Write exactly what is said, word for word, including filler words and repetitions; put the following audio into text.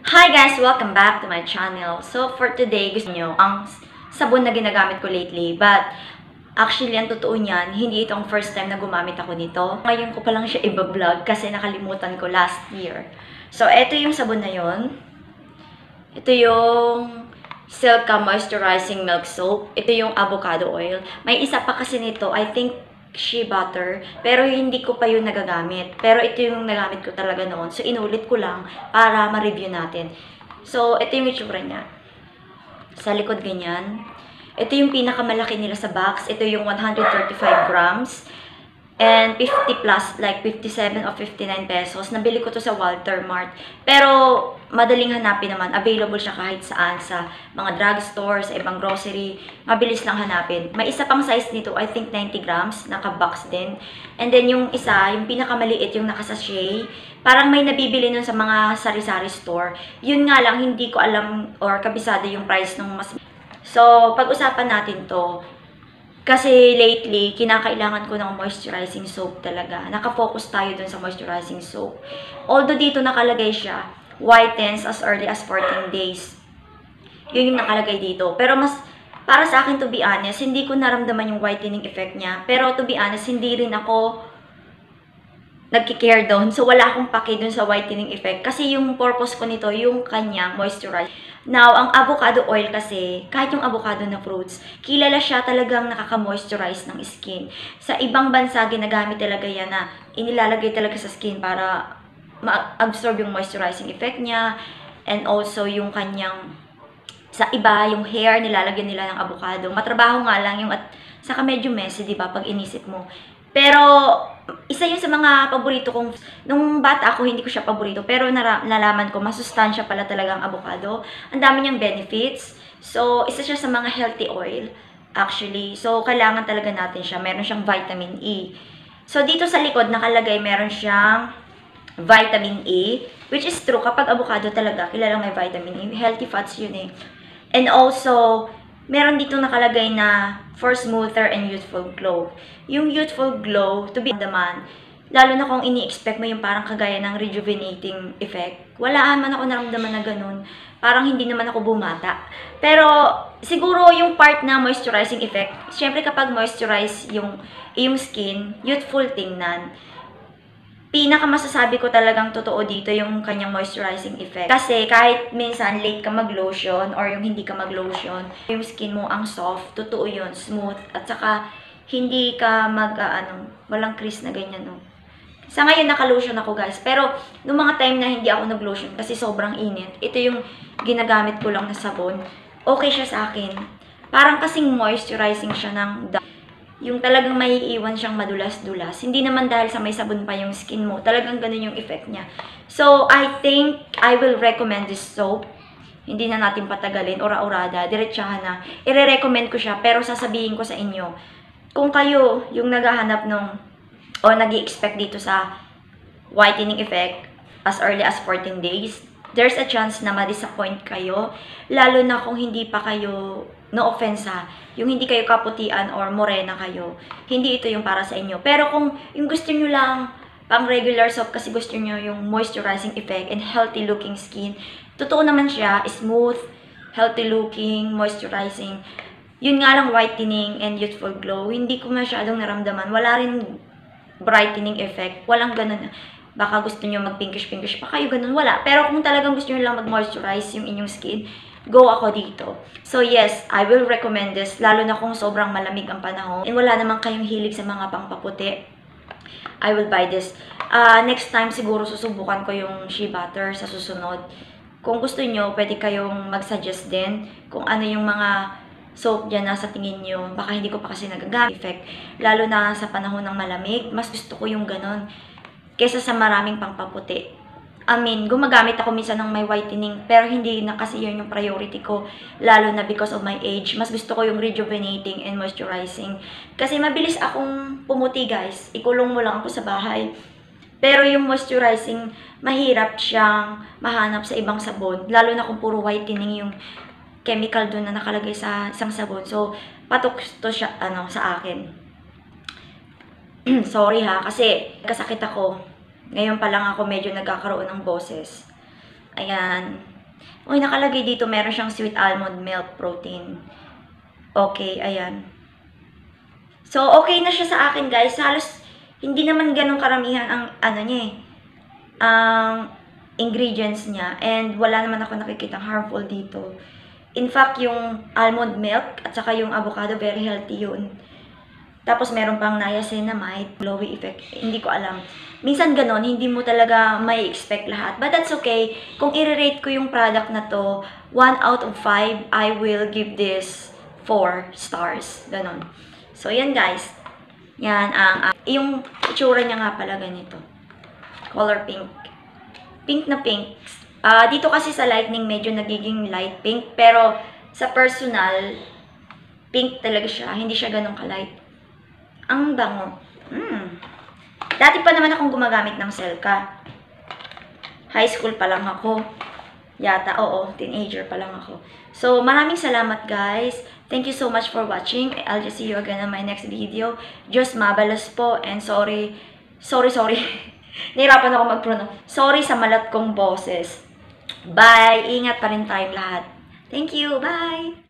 Hi guys! Welcome back to my channel. So for today, gusto nyo ang sabon na ginagamit ko lately. But actually, ang totoo niyan, hindi itong first time na gumamit ako nito. Ngayon ko pa lang siya iba-vlog kasi nakalimutan ko last year. So ito yung sabon na yon. Ito yung Silka Moisturizing Milk Soap. Ito yung avocado oil. May isa pa kasi nito, I think shea butter, pero hindi ko pa yun nagagamit. Pero ito yung nagamit ko talaga noon. So, inulit ko lang para ma-review natin. So, ito yung itsura niya. Sa likod ganyan. Ito yung pinakamalaki nila sa box. Ito yung one hundred thirty-five grams. And fifty plus, like fifty-seven or fifty-nine pesos. Nabili ko to sa Walter Mart. Pero, madaling hanapin naman. Available siya kahit saan. Sa mga drugstore, sa ibang grocery. Mabilis lang hanapin. May isa pang size nito, I think ninety grams. Naka-box din. And then yung isa, yung pinakamaliit, yung naka-sachet. Parang may nabibili nun sa mga sari-sari store. Yun nga lang, hindi ko alam or kabisado yung price nung mas... So, pag-usapan natin to. Kasi lately, kinakailangan ko ng moisturizing soap talaga. Nakafocus tayo dun sa moisturizing soap. Although dito nakalagay siya, whitens as early as fourteen days. Yun yung nakalagay dito. Pero mas, para sa akin to be honest, hindi ko naramdaman yung whitening effect niya. Pero to be honest, hindi rin ako nagkikare doon. So, wala akong pake dun sa whitening effect. Kasi yung purpose ko nito, yung kanyang moisturize. Now, ang avocado oil kasi, kahit yung avocado na fruits, kilala siya talagang nakaka-moisturize ng skin. Sa ibang bansa, ginagamit talaga yan na inilalagay talaga sa skin para ma-absorb yung moisturizing effect niya. And also, yung kanyang, sa iba, yung hair, nilalagyan nila ng avocado. Matrabaho nga lang yung, at saka medyo messy, di ba, pag inisip mo. Pero, isa yun sa mga paborito kong, nung bata ako, hindi ko siya paborito. Pero nara, nalaman ko, masustansya pala talaga ang avocado. Ang dami niyang benefits. So, isa siya sa mga healthy oil, actually. So, kailangan talaga natin siya. Meron siyang vitamin E. So, dito sa likod, nakalagay, meron siyang vitamin E. Which is true, kapag avocado talaga, kilalang may vitamin E. Healthy fats yun eh. And also, meron dito nakalagay na for smoother and youthful glow. Yung youthful glow, to be naman, lalo na kung ini-expect mo yung parang kagaya ng rejuvenating effect. Wala man ako naramdaman na ganun. Parang hindi naman ako bumata. Pero, siguro yung part na moisturizing effect, syempre kapag moisturize yung, yung skin, youthful tingnan. Pinakamasasabi ko talagang totoo dito yung kanyang moisturizing effect. Kasi kahit minsan late ka mag-lotion or yung hindi ka mag-lotion, yung skin mo ang soft, totoo yun, smooth, at saka hindi ka mag, uh, ano, walang crease na ganyan, no. Sa ngayon, naka-lotion ako, guys. Pero, nung mga time na hindi ako nag-lotion kasi sobrang init, ito yung ginagamit ko lang na sabon. Okay siya sa akin. Parang kasing moisturizing siya ng yung talagang may iwan siyang madulas-dulas. Hindi naman dahil sa may sabon pa yung skin mo. Talagang ganun yung effect niya. So, I think I will recommend this soap. Hindi na natin patagalin, ora-orada, diretsahan na. I-recommend ko siya, pero sasabihin ko sa inyo, kung kayo yung naghahanap nung, o nag-i-expect dito sa whitening effect as early as fourteen days, there's a chance na ma-disappoint kayo, lalo na kung hindi pa kayo, no offense ha, yung hindi kayo kaputian or morena kayo, hindi ito yung para sa inyo. Pero kung yung gusto nyo lang pang regular soap kasi gusto nyo yung moisturizing effect and healthy looking skin, totoo naman siya, smooth, healthy looking, moisturizing. Yun nga lang, whitening and youthful glow, hindi ko masyadong naramdaman. Wala rin brightening effect, walang ganun. Baka gusto nyo mag-pinkish-pinkish pa kayo, ganun, wala. Pero kung talagang gusto nyo lang mag-moisturize yung inyong skin, go ako dito. So yes, I will recommend this, lalo na kung sobrang malamig ang panahon. And wala naman kayong hilig sa mga pangpaputi, I will buy this. Uh, next time siguro susubukan ko yung shea butter sa susunod. Kung gusto nyo, pwede kayong mag-suggest din kung ano yung mga soap dyan na sa tingin nyo. Baka hindi ko pa kasi nagagamit effect. Lalo na sa panahon ng malamig, mas gusto ko yung ganon kesa sa maraming pangpaputi. I mean, gumagamit ako minsan ng may whitening, pero hindi na kasi yun yung priority ko, lalo na because of my age. Mas gusto ko yung rejuvenating and moisturizing. Kasi mabilis akong pumuti, guys. Ikulong mo lang ako sa bahay. Pero yung moisturizing, mahirap siyang mahanap sa ibang sabon, lalo na kung puro whitening yung chemical doon na nakalagay sa isang sabon. So, patok to siya, ano, sa akin. Sorry ha, kasi kasakit ako. Ngayon pa lang ako medyo nagkakaroon ng boses. Ayan. Uy, nakalagay dito, meron siyang sweet almond milk protein. Okay, ayan. So, okay na siya sa akin, guys. Halos, hindi naman ganun karamihan ang, ano niya eh, ang ingredients niya. And wala naman ako nakikitang harmful dito. In fact, yung almond milk at saka yung avocado, very healthy yun. Tapos, meron pang niacinamide, glowy effect. Hindi ko alam. Minsan ganon, hindi mo talaga may expect lahat. But that's okay. Kung i-rate ko yung product na to, one out of five, I will give this four stars. Ganon. So, yan guys. Yan ang, uh, yung itsura niya nga pala ganito. Color pink. Pink na pink. Uh, dito kasi sa lightning, medyo nagiging light pink. Pero, sa personal, pink talaga siya. Hindi siya ganun ka-light. Ang bango. Hmm. Dati pa naman akong gumagamit ng Selka. High school pa lang ako. Yata, oo, teenager pa lang ako. So, maraming salamat guys. Thank you so much for watching. I'll just see you again on my next video. Diyos mabalas po and sorry, sorry, sorry. Nahirapan ako mag-pronounce. Sorry sa malat kong boses. Bye! Ingat pa rin tayong lahat. Thank you. Bye!